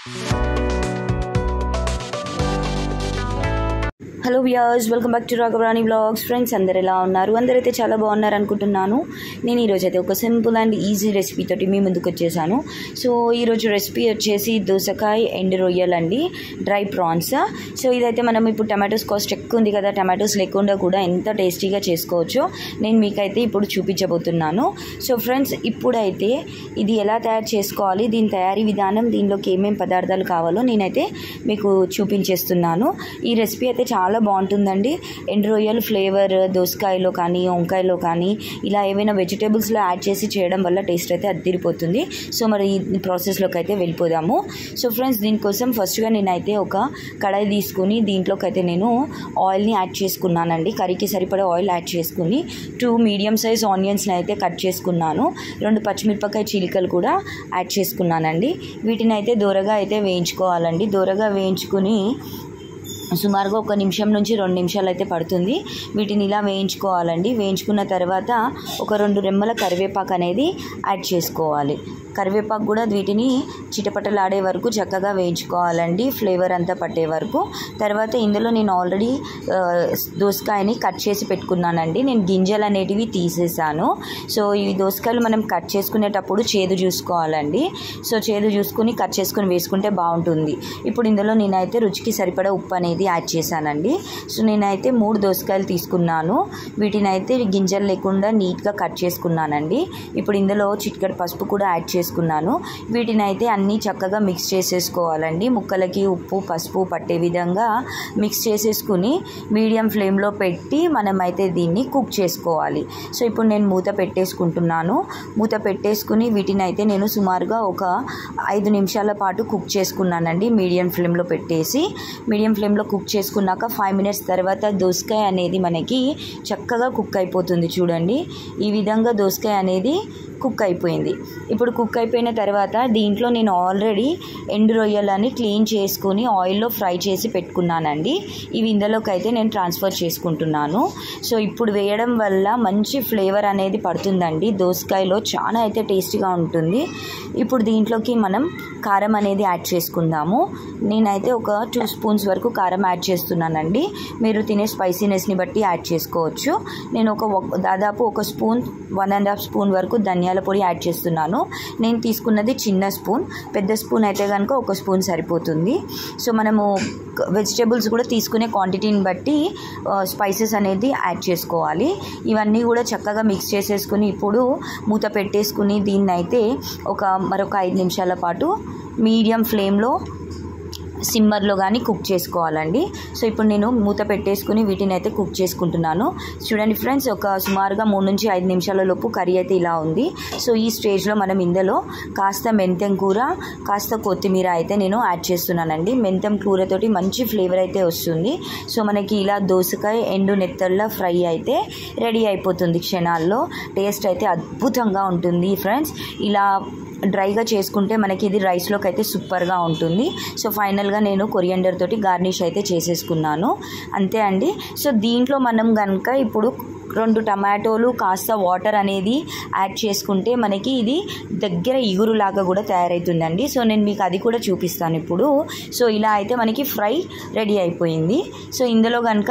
Hello viewers, welcome back to Raghavarani vlogs. Friends, అందరు ఎలా ఉన్నారు? అందరైతే చాలా బాగున్నారు అనుకుంటున్నాను. నేను ఈరోజు అయితే ఒక సింపుల్ అండ్ ఈజీ రెసిపీ తోటి మీ ముందుకు వచ్చేసాను. సో ఈరోజు రెసిపీ వచ్చేసి దోసకాయ ఎండు రొయ్యలు అండి, డ్రై ప్రాన్స్. సో ఇదైతే మనం ఇప్పుడు టమాటోస్ కాస్ట్ ఎక్కువ ఉంది కదా, టమాటోస్ లేకుండా కూడా ఎంత టేస్టీగా చేసుకోవచ్చో నేను మీకైతే ఇప్పుడు చూపించబోతున్నాను. సో ఫ్రెండ్స్, ఇప్పుడైతే ఇది ఎలా తయారు చేసుకోవాలి, దీని తయారీ విధానం, దీనిలోకి ఏమేమి పదార్థాలు కావాలో నేనైతే మీకు చూపించేస్తున్నాను. ఈ రెసిపీ అయితే చాలా బాగుంటుందండి. ఎండు రొయ్యలు ఫ్లేవర్ దోసకాయలో కానీ వంకాయలో కానీ ఇలా ఏవైనా వెజిటేబుల్స్లో యాడ్ చేసి చేయడం వల్ల టేస్ట్ అయితే అద్దిరిపోతుంది. సో మరి ఈ ప్రాసెస్లోకి అయితే వెళ్ళిపోదాము. సో ఫ్రెండ్స్, దీనికోసం ఫస్ట్గా నేనైతే ఒక కడాయి తీసుకుని దీంట్లోకి అయితే నేను ఆయిల్ని యాడ్ చేసుకున్నానండి. కర్రీకి సరిపడే ఆయిల్ యాడ్ చేసుకుని 2 మీడియం సైజ్ ఆనియన్స్ని అయితే కట్ చేసుకున్నాను. 2 పచ్చిమిరపకాయ చీలికలు కూడా యాడ్ చేసుకున్నానండి. వీటిని అయితే దూరగా అయితే వేయించుకోవాలండి. దూరగా వేయించుకుని సుమారుగా 1 నిమిషం నుంచి 2 నిమిషాలు అయితే పడుతుంది. వీటిని ఇలా వేయించుకోవాలండి. వేయించుకున్న తర్వాత ఒక 2 రెమ్మల కరివేపాకు అనేది యాడ్ చేసుకోవాలి. కరివేపాకు కూడా వీటిని చిటపటలాడే వరకు చక్కగా వేయించుకోవాలండి, ఫ్లేవర్ అంతా పట్టే వరకు. తర్వాత ఇందులో నేను ఆల్రెడీ దోసకాయని కట్ చేసి పెట్టుకున్నానండి. నేను గింజలు అనేటివి తీసేసాను. సో ఈ దోసకాయలు మనం కట్ చేసుకునేటప్పుడు చేదు చూసుకోవాలండి. సో చేదు చూసుకుని కట్ చేసుకుని వేసుకుంటే బాగుంటుంది. ఇప్పుడు ఇందులో నేనైతే రుచికి సరిపడా ఉప్పు అనేది యాడ్ చేశానండి. సో నేనైతే 3 దోసకాయలు తీసుకున్నాను. వీటిని అయితే గింజలు లేకుండా నీట్గా కట్ చేసుకున్నానండి. ఇప్పుడు ఇందులో చిటికెడు పసుపు కూడా యాడ్ చేసుకున్నాను. వీటిని అయితే అన్నీ చక్కగా మిక్స్ చేసేసుకోవాలండి. ముక్కలకి ఉప్పు పసుపు పట్టే విధంగా మిక్స్ చేసేసుకుని మీడియం ఫ్లేమ్లో పెట్టి మనమైతే దీన్ని కుక్ చేసుకోవాలి. సో ఇప్పుడు నేను మూత పెట్టేసుకుంటున్నాను. మూత పెట్టేసుకుని వీటిని అయితే నేను సుమారుగా ఒక 5 నిమిషాల పాటు కుక్ చేసుకున్నానండి. మీడియం ఫ్లేమ్లో పెట్టేసి మీడియం ఫ్లేమ్లో కుక్ చేసుకున్నాక 5 మినిట్స్ తర్వాత దోసకాయ అనేది మనకి చక్కగా కుక్ అయిపోతుంది. చూడండి, ఈ విధంగా దోసకాయ అనేది కుక్ అయిపోయింది. ఇప్పుడు కుక్ అయిపోయిన తర్వాత దీంట్లో నేను ఆల్రెడీ ఎండు రొయ్యలని క్లీన్ చేసుకుని ఆయిల్లో ఫ్రై చేసి పెట్టుకున్నానండి. ఇవి ఇందులోకి అయితే నేను ట్రాన్స్ఫర్ చేసుకుంటున్నాను. సో ఇప్పుడు వేయడం వల్ల మంచి ఫ్లేవర్ అనేది పడుతుందండి. దోసకాయలో చాలా అయితే టేస్టీగా ఉంటుంది. ఇప్పుడు దీంట్లోకి మనం కారం అనేది యాడ్ చేసుకుందాము. నేనైతే ఒక 2 స్పూన్స్ వరకు కారం యాడ్ చేస్తున్నానండి. మీరు తినే స్పైసీనెస్ని బట్టి యాడ్ చేసుకోవచ్చు. నేను దాదాపు 1 స్పూన్ 1.5 స్పూన్ వరకు ధనియాల పొడి యాడ్ చేస్తున్నాను. నేను తీసుకున్నది చిన్న స్పూన్, పెద్ద స్పూన్ అయితే కనుక 1 స్పూన్ సరిపోతుంది. సో మనము వెజిటేబుల్స్ కూడా తీసుకునే క్వాంటిటీని బట్టి స్పైసెస్ అనేది యాడ్ చేసుకోవాలి. ఇవన్నీ కూడా చక్కగా మిక్స్ చేసేసుకుని ఇప్పుడు మూత పెట్టేసుకుని దీన్ని అయితే మరొక 5 నిమిషాల పాటు మీడియం ఫ్లేమ్లో సిమ్మర్లో కానీ కుక్ చేసుకోవాలండి. సో ఇప్పుడు నేను మూత పెట్టేసుకుని వీటిని అయితే కుక్ చేసుకుంటున్నాను. చూడండి ఫ్రెండ్స్, సుమారుగా 3 నుంచి 5 నిమిషాల లోపు కర్రీ అయితే ఇలా ఉంది. సో ఈ స్టేజ్లో మనం ఇందులో కాస్త మెంతం కూర, కాస్త కొత్తిమీర అయితే నేను యాడ్ చేస్తున్నానండి. మెంతం కూరతోటి మంచి ఫ్లేవర్ అయితే వస్తుంది. సో మనకి ఇలా దోసకాయ ఎండు నెత్తళ్ళ ఫ్రై అయితే రెడీ అయిపోతుంది క్షణాల్లో. టేస్ట్ అయితే అద్భుతంగా ఉంటుంది ఫ్రెండ్స్. ఇలా డ్రైగా చేసుకుంటే మనకి ఇది రైస్లోకి అయితే సూపర్గా ఉంటుంది. సో ఫైనల్గా నేను కొరియండర్ తోటి గార్నిష్ అయితే చేసేసుకున్నాను. అంతే అండి. సో దీంట్లో మనం కనుక ఇప్పుడు 2 టమాటోలు కాస్త వాటర్ అనేది యాడ్ చేసుకుంటే మనకి ఇది దగ్గర ఇగురులాగా కూడా తయారవుతుందండి. సో నేను మీకు అది కూడా చూపిస్తాను ఇప్పుడు. సో ఇలా అయితే మనకి ఫ్రై రెడీ అయిపోయింది. సో ఇందులో కనుక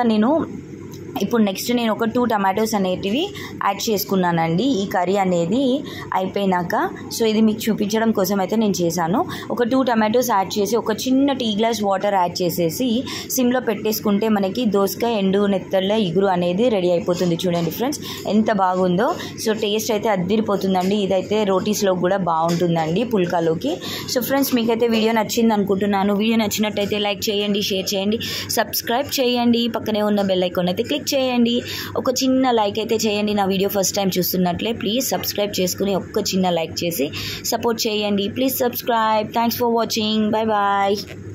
ఇప్పుడు నెక్స్ట్ నేను ఒక 2 టమాటోస్ అనేటివి యాడ్ చేసుకున్నానండి. ఈ కర్రీ అనేది అయిపోయినాక సో ఇది మీకు చూపించడం కోసం అయితే నేను చేశాను. ఒక 2 టమాటోస్ యాడ్ చేసి ఒక చిన్న టీ గ్లాస్ వాటర్ యాడ్ చేసేసి సిమ్లో పెట్టేసుకుంటే మనకి దోసకాయ ఎండు నెత్తళ్ళ ఇగురు అనేది రెడీ అయిపోతుంది. చూడండి ఫ్రెండ్స్, ఎంత బాగుందో. సో టేస్ట్ అయితే అద్దిరిపోతుందండి. ఇదైతే రోటీస్లో కూడా బాగుంటుందండి, పుల్కాలోకి. సో ఫ్రెండ్స్, మీకైతే వీడియో నచ్చింది అనుకుంటున్నాను. వీడియో నచ్చినట్టయితే లైక్ చేయండి, షేర్ చేయండి, సబ్స్క్రైబ్ చేయండి, పక్కనే ఉన్న బెల్ ఐకాన్ అయితే క్లిక్ చేయండి. ఒక చిన్న లైక్ అయితే చేయండి. నా వీడియో ఫస్ట్ టైం చూస్తున్నట్లే ప్లీజ్ సబ్స్క్రైబ్ చేసుకుని ఒక చిన్న లైక్ చేసి సపోర్ట్ చేయండి. Please subscribe. Thanks for watching. Bye bye.